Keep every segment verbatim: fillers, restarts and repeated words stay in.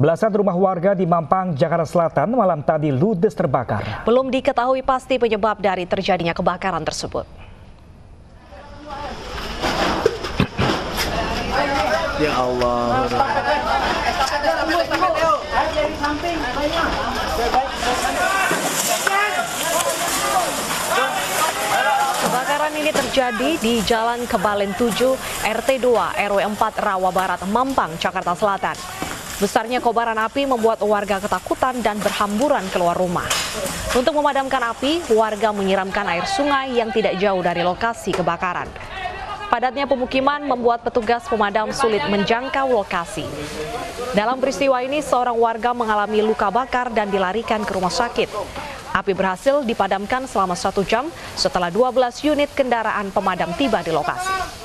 Belasan rumah warga di Mampang, Jakarta Selatan malam tadi ludes terbakar. Belum diketahui pasti penyebab dari terjadinya kebakaran tersebut. Ya Allah. Kebakaran ini terjadi di Jalan Kebalen tujuh, R T dua, R W empat, Rawa Barat, Mampang, Jakarta Selatan. Besarnya kobaran api membuat warga ketakutan dan berhamburan keluar rumah. Untuk memadamkan api, warga menyiramkan air sungai yang tidak jauh dari lokasi kebakaran. Padatnya pemukiman membuat petugas pemadam sulit menjangkau lokasi. Dalam peristiwa ini, seorang warga mengalami luka bakar dan dilarikan ke rumah sakit. Api berhasil dipadamkan selama satu jam setelah dua belas unit kendaraan pemadam tiba di lokasi.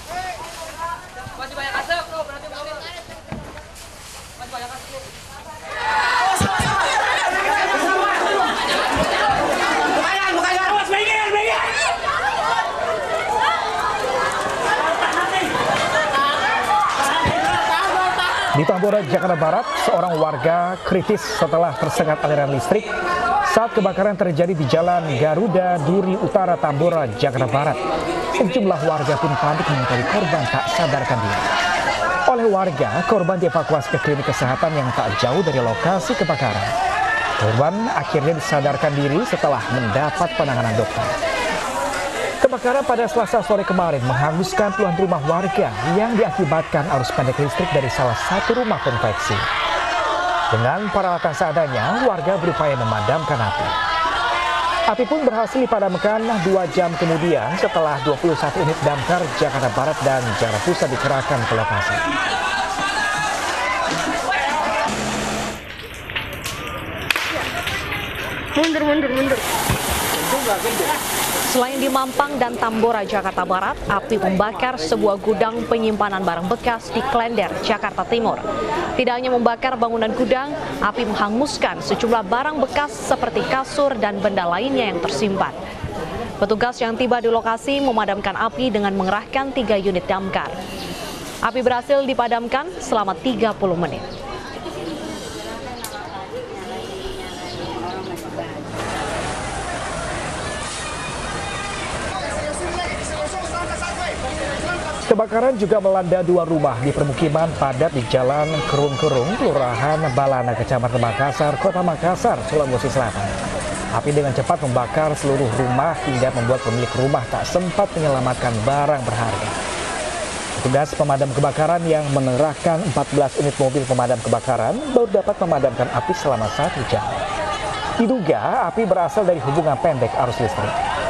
Di Tambora, Jakarta Barat, seorang warga kritis setelah tersengat aliran listrik saat kebakaran terjadi di Jalan Garuda Duri Utara, Tambora, Jakarta Barat. Sejumlah warga pun panik mengetahui korban tak sadarkan diri. Oleh warga, korban dievakuasi ke klinik kesehatan yang tak jauh dari lokasi kebakaran. Korban akhirnya disadarkan diri setelah mendapat penanganan dokter. Kebakaran pada Selasa sore kemarin menghanguskan puluhan rumah warga yang diakibatkan arus pendek listrik dari salah satu rumah konveksi. Dengan peralatan seadanya, warga berupaya memadamkan api. Api pun berhasil dipadamkan dua jam kemudian setelah dua puluh satu unit damkar Jakarta Barat dan Jakarta Pusat dikerahkan ke lokasi. Mundur, mundur, mundur. Selain di Mampang dan Tambora, Jakarta Barat, api membakar sebuah gudang penyimpanan barang bekas di Klender, Jakarta Timur. Tidak hanya membakar bangunan gudang, api menghanguskan sejumlah barang bekas seperti kasur dan benda lainnya yang tersimpan. Petugas yang tiba di lokasi memadamkan api dengan mengerahkan tiga unit damkar. Api berhasil dipadamkan selama tiga puluh menit. Kebakaran juga melanda dua rumah di permukiman padat di Jalan Kerung-Kerung, Kelurahan Balana, Kecamatan Makassar, Kota Makassar, Sulawesi Selatan. Api dengan cepat membakar seluruh rumah hingga membuat pemilik rumah tak sempat menyelamatkan barang berharga. Petugas pemadam kebakaran yang mengerahkan empat belas unit mobil pemadam kebakaran baru dapat memadamkan api selama satu jam. Diduga api berasal dari hubungan pendek arus listrik.